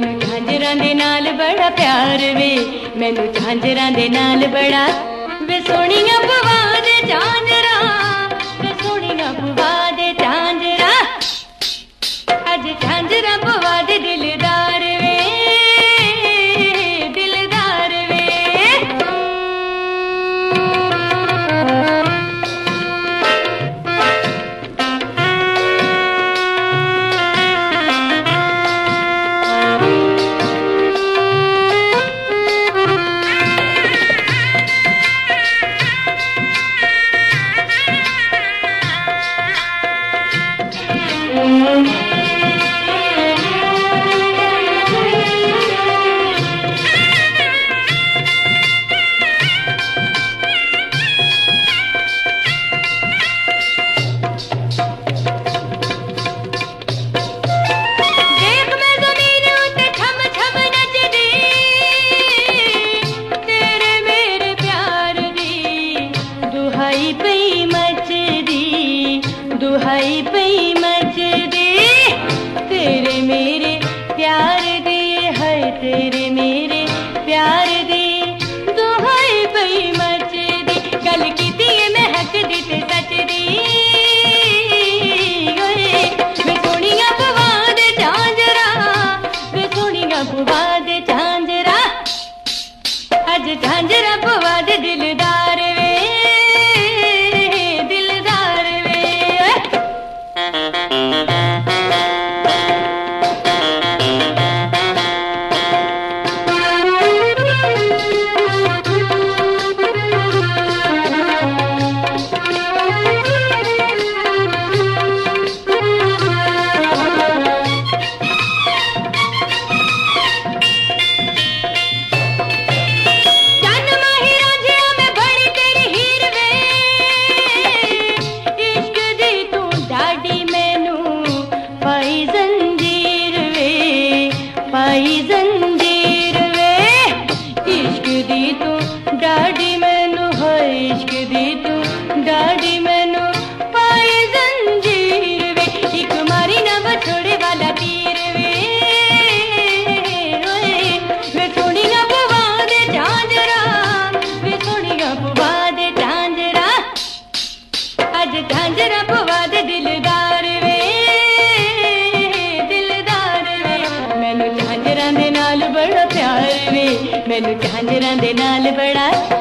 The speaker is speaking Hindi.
मैनू झांजरां दे नाल बड़ा प्यार वे, मैनू झांजरां दे नाल बड़ा वे सोहणियां पवा दे झांजरां, वे सोहणियां पवा दे झांजरां, अज झांजरां पवा दे दिलदार वे, दिलदार वे। दुहाई पई मचदी तेरे मेरे प्यार दी है, तेरे मेरे प्यार दी दुहाई पई मचदी। गल कीती है महक दी ते सच दी, वे सोहणियां पवा दे झांजरां, वे सोहणियां पवा दे झांजरां, अज झांजरां पवा दे दिलदार वे, पाई जंजीर वे, इश्क दी तू डाडी मैनू है, इश्क दी तू डाडी मैनू पाई जंजीर वे, एक मारी ना बछोड़े वाला तीर वे, वे सोहणियां पवा दे झांजरां, वे सोहणियां पवा दे झांजरां, अज झांजरां पवा दे दिलदार वे, मैनू झांजरां दे नाल बड़ा प्यार वे, मैनू झांजरां दे नाल बड़ा